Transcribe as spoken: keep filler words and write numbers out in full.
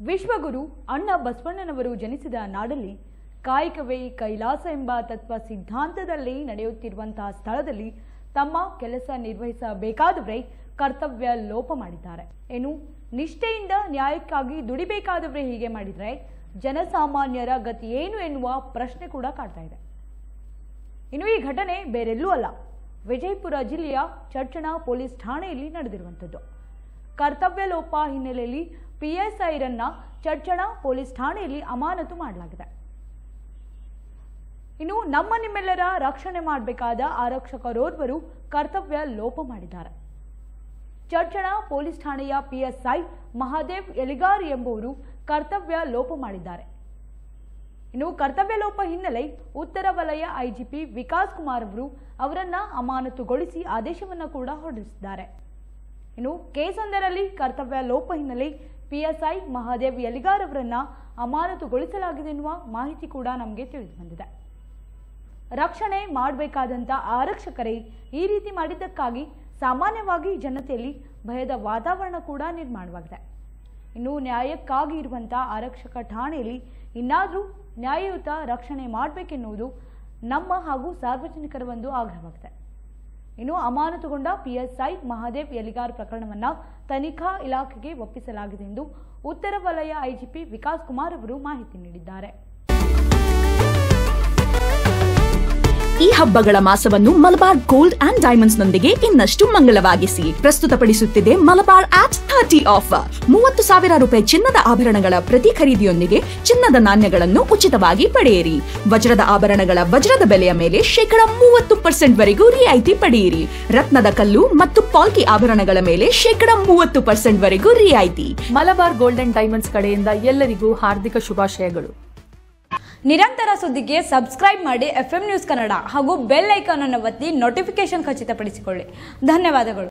ವಿಶ್ವಗುರು ಅಣ್ಣ ಬಸವಣ್ಣನವರು ಜನಿಸಿದ ನಾಡಲ್ಲಿ ಕಾಯಕವೇ ಕೈಲಾಸ ಎಂಬ ತತ್ವ ಸಿದ್ಧಾಂತದಲ್ಲಿ ನಡೆಯುತ್ತಿರುವಂತಹ ಸ್ಥಳದಲ್ಲಿ ತಮ್ಮ ಕೆಲಸ ನಿರ್ವಹಿಸಬೇಕಾದವರೇ ಕರ್ತವ್ಯ ಲೋಪ ಮಾಡಿದ್ದಾರೆ. ಏನು ನಿಷ್ಠೆಯಿಂದ ನ್ಯಾಯಕ್ಕಾಗಿ ದುಡಿಬೇಕಾದವರೇ ಹೀಗೆ ಮಾಡಿದರೆ ಜನಸಾಮಾನ್ಯರ ಗತಿ ಏನು ಎನ್ನುವ ಪ್ರಶ್ನೆ ಕೂಡ ಕಾಡ್ತಾ ಇದೆ. ಇನ್ನು ಈ ಘಟನೆ ಬೇರೆಲ್ಲೂ ಅಲ್ಲ, ವಿಜಯಪುರ ಜಿಲ್ಲೆಯ ಚರ್ಚಣ ಪೊಲೀಸ್ ಠಾಣೆಯಲ್ಲಿ ನಡೆದಿರುವಂಥದ್ದು. ಕರ್ತವ್ಯ ಲೋಪ ಹಿನ್ನೆಲೆಯಲ್ಲಿ ಪಿಎಸ್ಐರನ್ನ ಚರ್ಚಣ ಪೊಲೀಸ್ ಠಾಣೆಯಲ್ಲಿ ಅಮಾನತು ಮಾಡಲಾಗಿದೆ. ಇನ್ನು ನಮ್ಮ ನಿಮ್ಮೆಲ್ಲರ ರಕ್ಷಣೆ ಮಾಡಬೇಕಾದ ಆರಕ್ಷಕರೋರ್ವರು ಕರ್ತವ್ಯ ಲೋಪ ಮಾಡಿದ್ದಾರೆ. ಚರ್ಚಣ ಪೊಲೀಸ್ ಠಾಣೆಯ ಪಿಎಸ್ಐ ಮಹಾದೇವ್ ಎಲಿಗಾರ್ ಎಂಬುವರು ಕರ್ತವ್ಯ ಲೋಪ ಮಾಡಿದ್ದಾರೆ. ಇನ್ನು ಕರ್ತವ್ಯ ಲೋಪ ಹಿನ್ನೆಲೆ ಉತ್ತರ ವಲಯ ಐಜಿಪಿ ವಿಕಾಸ್ ಕುಮಾರ್ ಅವರು ಅವರನ್ನ ಅಮಾನತುಗೊಳಿಸಿ ಆದೇಶವನ್ನು ಕೂಡ ಹೊರಡಿಸಿದ್ದಾರೆ. ಇನ್ನು ಕೇಸೊಂದರಲ್ಲಿ ಕರ್ತವ್ಯ ಲೋಪ ಹಿನ್ನೆಲೆ ಪಿಎಸ್ಐ ಮಹಾದೇವ್ ಎಲಿಗಾರ್ ಅವರನ್ನ ಅಮಾನತುಗೊಳಿಸಲಾಗಿದೆ ಎನ್ನುವ ಮಾಹಿತಿ ಕೂಡ ನಮಗೆ ತಿಳಿದು ಬಂದಿದೆ. ರಕ್ಷಣೆ ಮಾಡಬೇಕಾದಂತ ಆರಕ್ಷಕರೇ ಈ ರೀತಿ ಮಾಡಿದ್ದಕ್ಕಾಗಿ ಸಾಮಾನ್ಯವಾಗಿ ಜನತೆಯಲ್ಲಿ ಭಯದ ವಾತಾವರಣ ಕೂಡ ನಿರ್ಮಾಣವಾಗಿದೆ. ಇನ್ನು ನ್ಯಾಯಕ್ಕಾಗಿ ಇರುವಂತಹ ಆರಕ್ಷಕ ಠಾಣೆಯಲ್ಲಿ ಇನ್ನಾದರೂ ನ್ಯಾಯಯುತ ರಕ್ಷಣೆ ಮಾಡಬೇಕೆನ್ನುವುದು ನಮ್ಮ ಹಾಗೂ ಸಾರ್ವಜನಿಕರ ಒಂದು ಆಗ್ರಹವಾಗಿದೆ. ಇನ್ನು ಅಮಾನತುಗೊಂಡ ಪಿಎಸ್ಐ ಮಹಾದೇವ್ ಎಲಿಗಾರ್ ಪ್ರಕರಣವನ್ನು ತನಿಖಾ ಇಲಾಖೆಗೆ ಒಪ್ಪಿಸಲಾಗಿದೆ ಎಂದು ಉತ್ತರ ವಲಯ ಐಜಿಪಿ ವಿಕಾಸ್ ಕುಮಾರ್ ಅವರು ಮಾಹಿತಿ ನೀಡಿದ್ದಾರೆ. ಈ ಹಬ್ಬಗಳ ಮಾಸವನ್ನು ಮಲಬಾರ್ ಗೋಲ್ಡ್ ಅಂಡ್ ಡೈಮಂಡ್ಸ್ ನೊಂದಿಗೆ ಇನ್ನಷ್ಟು ಮಂಗಲವಾಗಿಸಿ ಪ್ರಸ್ತುತಪಡಿಸುತ್ತಿದೆ ಮಲಬಾರ್ ಆಟ್ ಥರ್ಟಿ ಆಫರ್. ಮೂವತ್ತು ಸಾವಿರ ರೂಪಾಯಿ ಚಿನ್ನದ ಆಭರಣಗಳ ಪ್ರತಿ ಖರೀದಿಯೊಂದಿಗೆ ಚಿನ್ನದ ನಾಣ್ಯಗಳನ್ನು ಉಚಿತವಾಗಿ ಪಡೆಯಿರಿ. ವಜ್ರದ ಆಭರಣಗಳ ವಜ್ರದ ಬೆಲೆಯ ಮೇಲೆ ಶೇಕಡ ಮೂವತ್ತು ಪರ್ಸೆಂಟ್ ವರೆಗೂ ರಿಯಾಯಿತಿ ಪಡೆಯಿರಿ. ರತ್ನದ ಕಲ್ಲು ಮತ್ತು ಪಾಲ್ಕಿ ಆಭರಣಗಳ ಮೇಲೆ ಶೇಕಡ ಮೂವತ್ತು ಪರ್ಸೆಂಟ್ ವರೆಗೂ ರಿಯಾಯಿತಿ. ಮಲಬಾರ್ ಗೋಲ್ಡ್ ಅಂಡ್ ಡೈಮಂಡ್ಸ್ ಕಡೆಯಿಂದ ಎಲ್ಲರಿಗೂ ಹಾರ್ದಿಕ ಶುಭಾಶಯಗಳು. ನಿರಂತರ ಸುದ್ದಿಗೆ ಸಬ್ಸ್ಕ್ರೈಬ್ ಮಾಡಿ ಎಫ್ ಎಂ ನ್ಯೂಸ್ ಕನ್ನಡ ಹಾಗೂ ಬೆಲ್ ಐಕಾನ್ ಅನ್ನು ಒತ್ತಿ ನೋಟಿಫಿಕೇಶನ್ ಖಚಿತಪಡಿಸಿಕೊಳ್ಳಿ. ಧನ್ಯವಾದಗಳು.